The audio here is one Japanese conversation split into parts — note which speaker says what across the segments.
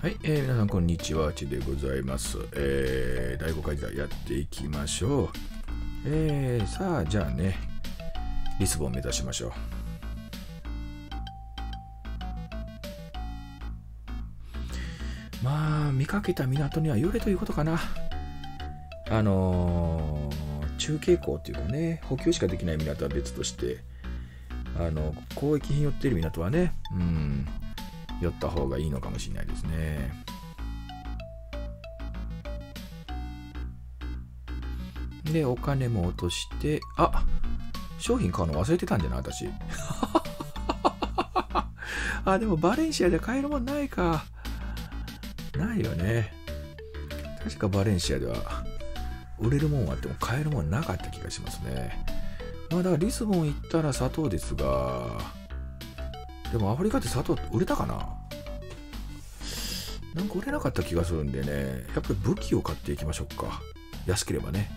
Speaker 1: はい、皆さんこんにちは、ちでございます。第5回やっていきましょう。さあ、じゃあね、リスボン目指しましょう。まあ、見かけた港には寄れということかな。中継港っていうかね、補給しかできない港は別として、交易品寄ってる港はね、寄った方がいいのかもしれないですね。で、お金も落として、商品買うの忘れてたんじゃない私。でもバレンシアで買えるもんないか。ないよね。確かバレンシアでは売れるもんあっても買えるもんなかった気がしますね。だからリスボン行ったら砂糖ですが、でもアフリカって砂糖売れたかな？なんか売れなかった気がするんでね、やっぱり武器を買っていきましょうか。安ければね。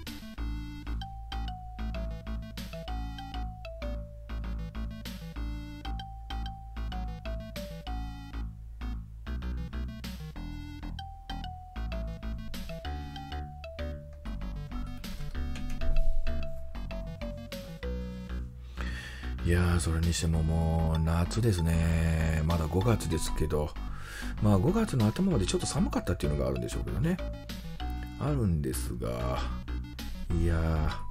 Speaker 1: いやー、それにしてももう夏ですね。まだ5月ですけど、まあ5月の頭までちょっと寒かったっていうのがあるんでしょうけどね。あるんですが、いや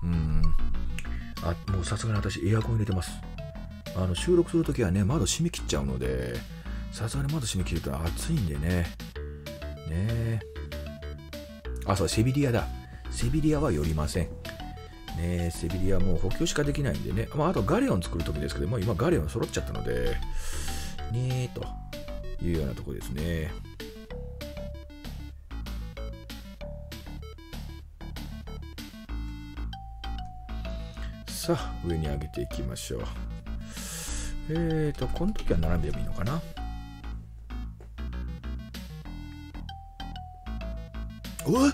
Speaker 1: ー、もうさすがに私エアコン入れてます。収録するときはね、窓閉め切っちゃうので、さすがに窓閉め切ると暑いんでね。そう、セビリアだ。セビリアは寄りません。セビリアもう補給しかできないんでね。あとガレオン作るときですけども、今ガレオン揃っちゃったので、というようなところですね。さあ、上に上げていきましょう。この時は並べばいいのかな。おっ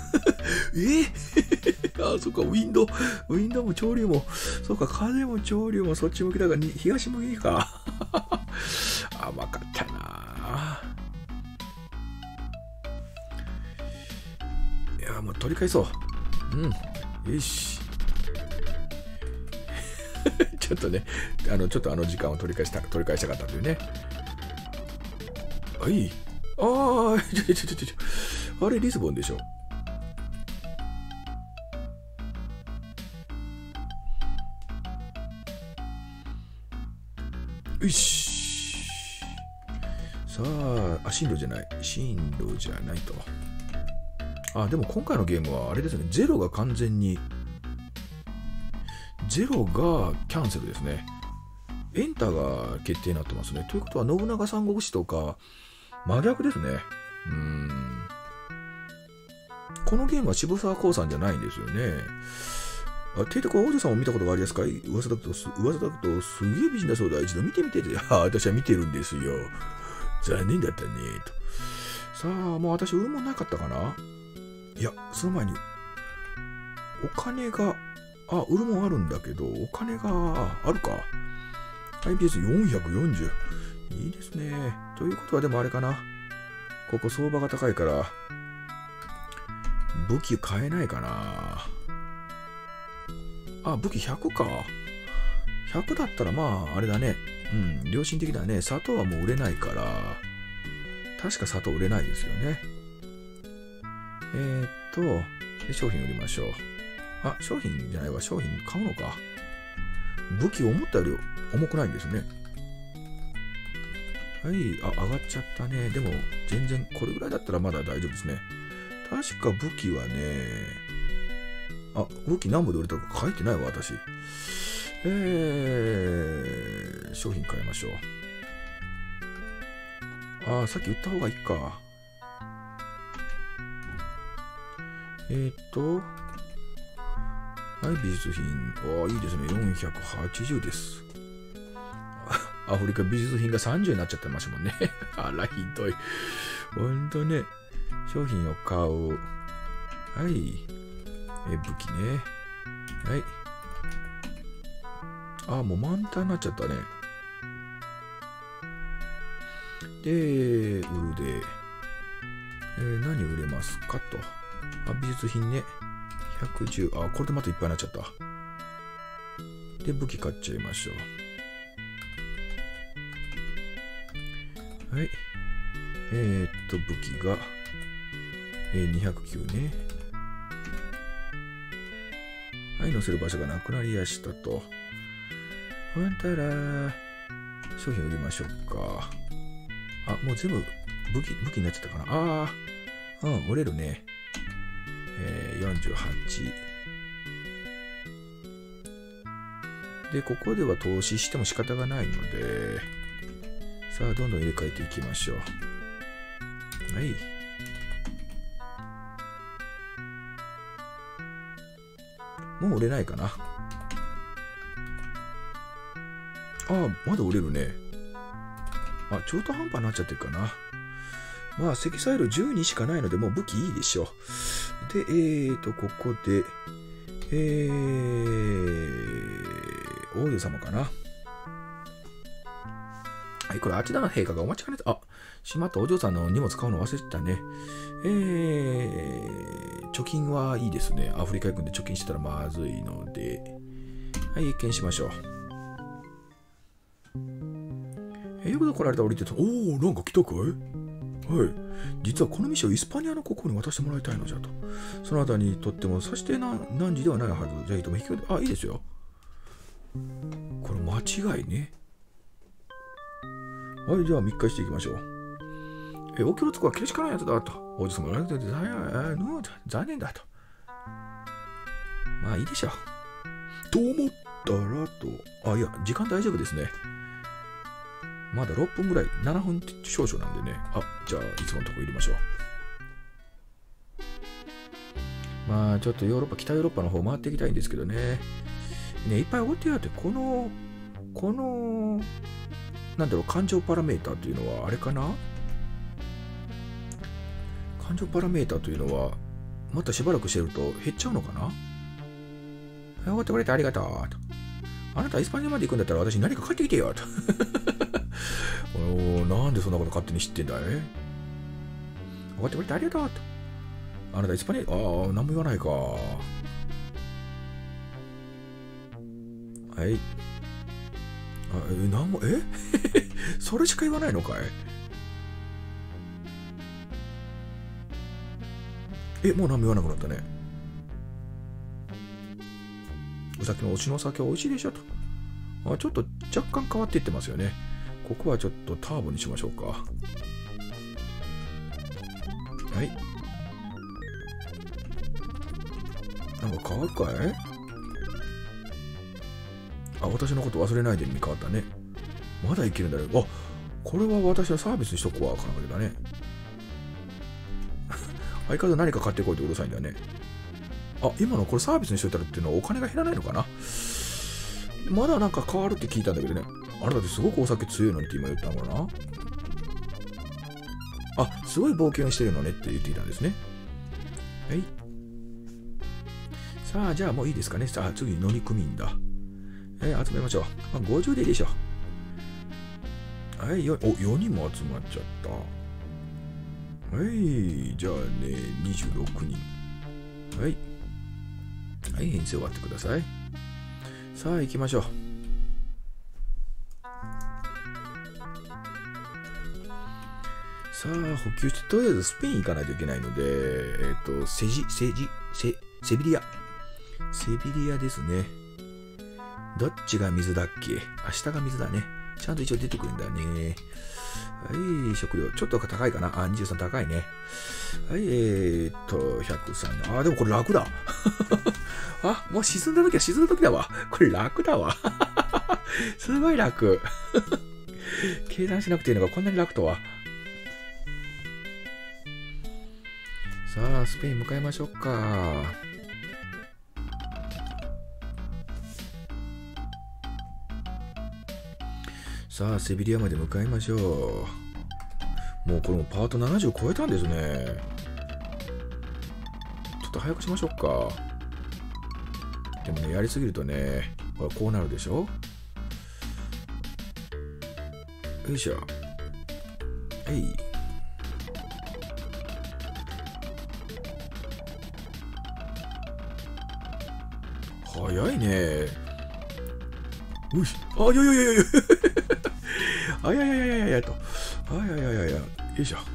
Speaker 1: そっか、ウィンドも潮流も、そっか、風も潮流もそっち向きだから、東向きか。甘かったな。いや、もう取り返そう。よし。ちょっとね、ちょっと時間を取り返したかったというね。あれ、リスボンでしょ。よし。さあ、進路じゃないと。でも今回のゲームはあれですね、ゼロがキャンセルですね。エンターが決定になってますね。ということは、信長三国志とか、真逆ですね。このゲームは渋沢興産じゃないんですよね。提督は王女さんを見たことがありますか？噂だとすげえ美人だそうだ。一度見てみて。私は見てるんですよ。残念だったね。と。さあ、もう私、売るもんなかったかな？いや、その前に、お金が、売るもんあるんだけど、お金が、あるか。IPS440。いいですね。ということは、でもあれかな。ここ相場が高いから、武器買えないかな。武器100か。100だったらまあ、あれだね。良心的だね。砂糖はもう売れないから、確か砂糖売れないですよね。で商品売りましょう。商品じゃないわ。商品買うのか。武器思ったより重くないんですね。はい、上がっちゃったね。でも、全然、これぐらいだったらまだ大丈夫ですね。確か武器はね、武器何本で売れたか書いてないわ、私。商品買いましょう。さっき売った方がいいか。はい、美術品。いいですね。480です。アフリカ美術品が30になっちゃってましたもんね。ひどい。ほんとね。商品を買う。はい。武器ね。はい。もう満タンになっちゃったね。で、売るで。 何売れますかと。美術品ね。110。これでまたいっぱいになっちゃった。で、武器買っちゃいましょう。はい。武器が、209ね。はい、乗せる場所がなくなりやしたと。ほんたら、商品売りましょうか。もう全部武器になっちゃったかな。売れるね。48。で、ここでは投資しても仕方がないので、さあ、どんどん入れ替えていきましょう。はい。もう売れないかな。まだ売れるね。中途半端になっちゃってるかな。まあ、積載量12しかないので、もう武器いいでしょう。で、ここで、王女様かな。はい、これ、あちらの陛下がお待ちかねた。しまった、お嬢さんの荷物買うの忘れてたね。貯金はいいですね。アフリカ行くんで貯金してたらまずいので。はい、一見しましょう。よく来られたら降りてた。なんか来たかい？はい。実はこの店をイスパニアの国王に渡してもらいたいのじゃと。そのあたりにとっても、さして何時ではないはず。じゃあ、いとも引き受けて、いいですよ。これ間違いね。はい、じゃあ、密会していきましょう。お気をつくはけしからんやつだと。王子様が残念だと。まあいいでしょう。と思ったらと。いや、時間大丈夫ですね。まだ6分ぐらい、7分少々なんでね。じゃあ、いつものとこ入れましょう。まあ、ちょっとヨーロッパ、北ヨーロッパの方回っていきたいんですけどね。いっぱい置いてあって、この、なんだろう、感情パラメーターというのは、あれかな？感情パラメーターというのは、またしばらくしてると減っちゃうのかな？終わってくれてありがとうと。あなたイスパニアまで行くんだったら私何か買ってきてよと。なんでそんなこと勝手に知ってんだい？終わってくれてありがとうと。あなたイスパニア、何も言わないか。はい。なんも、それしか言わないのかい？もう何も言わなくなったね。さっきの推しの酒は美味しいでしょと。ちょっと若干変わっていってますよね。ここはちょっとターボにしましょうか。はい。なんか変わるかい？私のこと忘れないでに変わったね。まだいけるんだね。これは私はサービスにしとくわ。かなわけだね。相変わらず何か買ってこいってうるさいんだよね。今のこれサービスにしといたらっていうのはお金が減らないのかな？まだなんか変わるって聞いたんだけどね。あなたってすごくお酒強いのにって今言ったのかな？すごい冒険をしてるのねって言っていたんですね。はい。さあ、じゃあもういいですかね。さあ、次乗組員だ。集めましょう。50でいいでしょう。はい、4人も集まっちゃった。はい、じゃあね、26人。はい。はい、編成終わってください。さあ、行きましょう。さあ、補給して、とりあえずスペイン行かないといけないので、セビリア。セビリアですね。どっちが水だっけ？明日が水だね。ちゃんと一応出てくるんだね。はい、食料。ちょっと高いかな。23高いね。はい、103。でもこれ楽だ。もう沈んだ時は沈んだ時だわ。これ楽だわ。すごい楽。計算しなくていいのがこんなに楽とは。さあ、スペイン向かいましょうか。さあ、セビリアまで向かいましょう。もうこれもパート70超えたんですね。ちょっと早くしましょうか。でもね、やりすぎるとね、こうなるでしょ。よいしょ。はい。 早いね。うし。あ、いやいやいやいや。あ、いやいやいやいやと。あ、いやいやいやいや。よいしょ。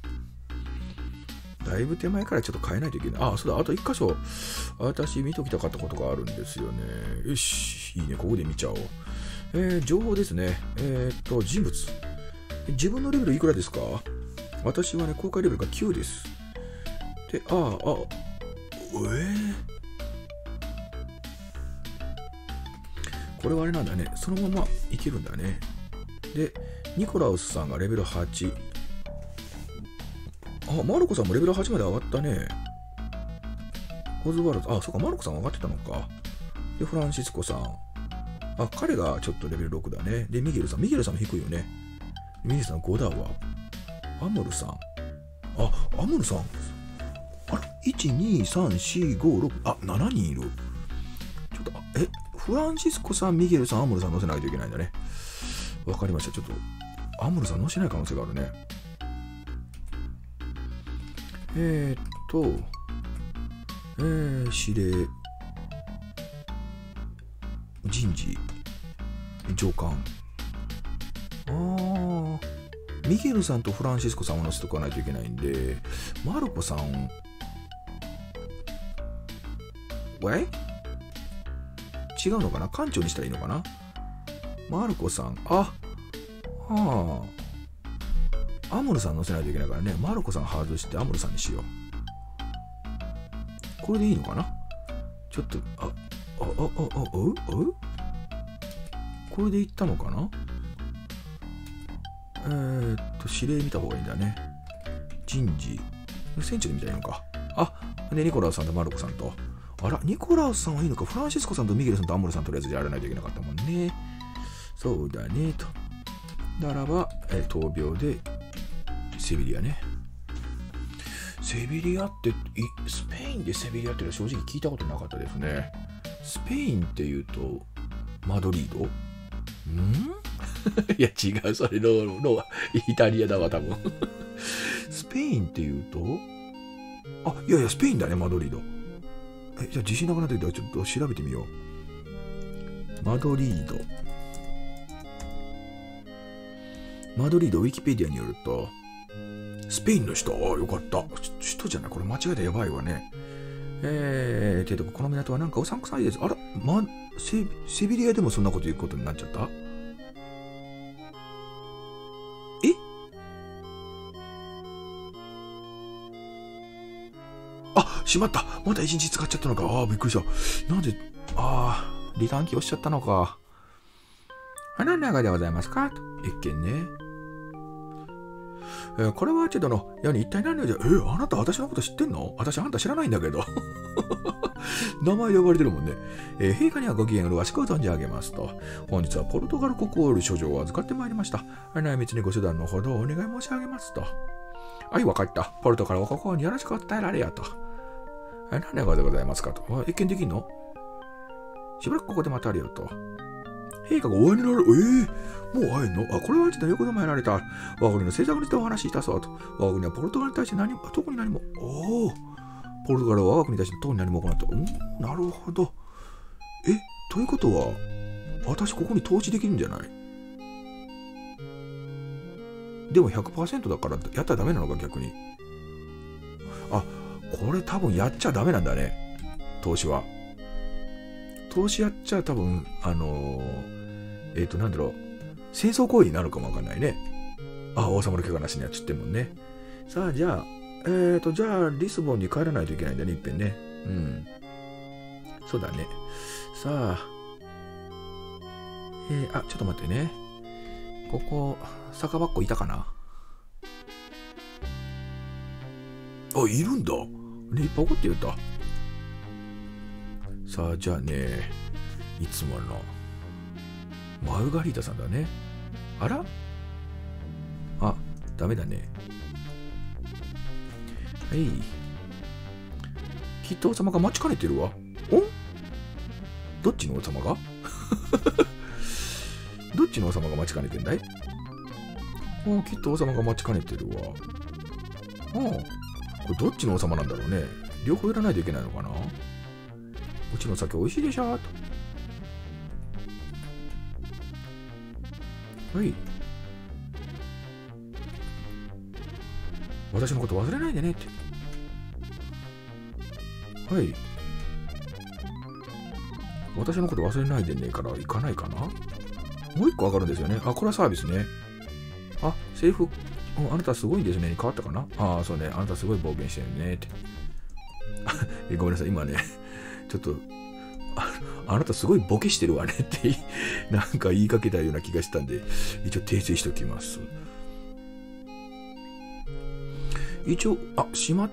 Speaker 1: だいぶ手前からちょっと変えないといけない。あ、そうだ。あと一箇所、私見ときたかったことがあるんですよね。よし。いいね。ここで見ちゃおう。情報ですね。人物。自分のレベルいくらですか？私はね、公開レベルが9です。で、これはあれなんだね。そのままいけるんだね。で、ニコラウスさんがレベル8。あ、マルコさんもレベル8まで上がったね。オズワルド、あ、そうか、マルコさん上がってたのか。で、フランシスコさん。あ、彼がちょっとレベル6だね。で、ミゲルさんも低いよね。ミゲルさん5だわ。アムルさん。あ、アムルさん。あら、1、2、3、4、5、6、あ、7人いる。ちょっと、フランシスコさん、ミゲルさん、アムルさん乗せないといけないんだね。わかりました。ちょっと、アムルさん乗せない可能性があるね。司令、人事、上官。ミゲルさんとフランシスコさんを乗せておかないといけないんで、マルコさん、違うのかな？艦長にしたらいいのかな？マルコさん、アムルさん乗せないといけないからね。マルコさん外してアムルさんにしよう。これでいいのかな？ちょっと、これでいったのかな？指令見た方がいいんだね。人事。船長で見たらいいのか。で、ニコラウスさんとマルコさんと。あら、ニコラウスさんはいいのか。フランシスコさんとミゲルさんとアムルさんとりあえずやらないといけなかったもんね。そうだね、と。ならば、闘病で、セビリアね。セビリアって、スペインでセビリアっていうのは正直聞いたことなかったですね。スペインっていうと、マドリード？いや違う、それのイタリアだわ、多分。スペインっていうと、いやいや、スペインだね、マドリード。じゃあ自信なくなってきたらちょっと調べてみよう。マドリード、ウィキペディアによると、スペインの首都、よかった。首都じゃない、これ間違えたらやばいわね。この港はなんかうさんくさいです。あら、セビリアでもそんなこと言うことになっちゃった？しまった。また一日使っちゃったのか。びっくりした。なんで、リターン機押しちゃったのか。何長でございますか？一件ね。これはちょっと一体何で、あなた私のこと知ってんの？私あんた知らないんだけど。名前で呼ばれてるもんね。陛下にはご機嫌よろしく存じ上げますと。本日はポルトガル国王より書状を預かってまいりました。内密にご手段のほどお願い申し上げますと。わかった。ポルトガル国王によろしくお伝えられよと。何でございますかと。一見できんの？しばらくここで待たれよと。陛下がお会いになる。もう会えんの？これはちょっと横で参られた。我が国の政策についてお話しいたそうと。我が国はポルトガルに対して特に何も。ポルトガルは我が国に対して特に何も行った。なるほど。ということは、私ここに投資できるんじゃない？でも 100% だからやったらダメなのか、逆に。これ多分やっちゃダメなんだね。投資は。投資やっちゃ多分、なんだろう。戦争行為になるかもわかんないね。王様の怪我なしにやっちゃってんもんね。さあ、じゃあ、リスボンに帰らないといけないんだね、いっぺんね。そうだね。さあ、ちょっと待ってね。ここ、酒場っ子いたかな？いるんだ。ね、いっぱい怒ってるんだ。さあ、じゃあね、いつもの、マルガリータさんだね。あら？ダメだね。はい。きっと王様が待ちかねてるわ。どっちの王様がどっちの王様が待ちかねてんだい？きっと王様が待ちかねてるわ。これどっちの王様なんだろうね。両方やらないといけないのかな？ うちの酒美味しいでしょと。はい。私のこと忘れないでねって。はい。私のこと忘れないでねから行かないかな。もう一個上がるんですよね。あ、これはサービスね。あ、セーフ。あなたすごいんですね。に変わったかな。ああ、そうね。あなたすごい冒険してるねって。ごめんなさい。今ね、ちょっと、あなたすごいボケしてるわねってなんか言いかけたような気がしたんで、一応訂正しておきます。一応、あ、しまった。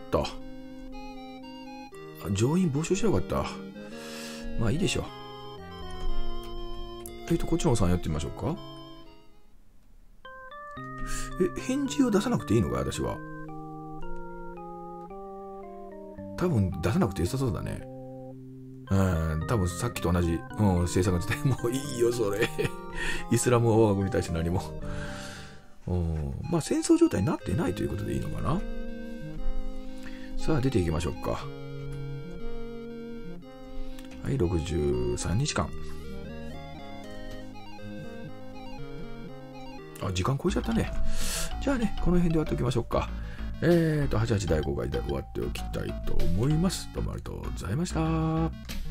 Speaker 1: 乗員募集しなかった。まあいいでしょう。こっちのさんやってみましょうか。返事を出さなくていいのか、私は。多分出さなくて良さそうだね。多分さっきと同じ、制作自体もういいよ、それ。イスラム王国に対して何も。まあ戦争状態になってないということでいいのかな。さあ、出ていきましょうか。はい、63日間。あ、時間超えちゃったね。じゃあね、この辺で終わっておきましょうか。88第5回で終わっておきたいと思います。どうもありがとうございました。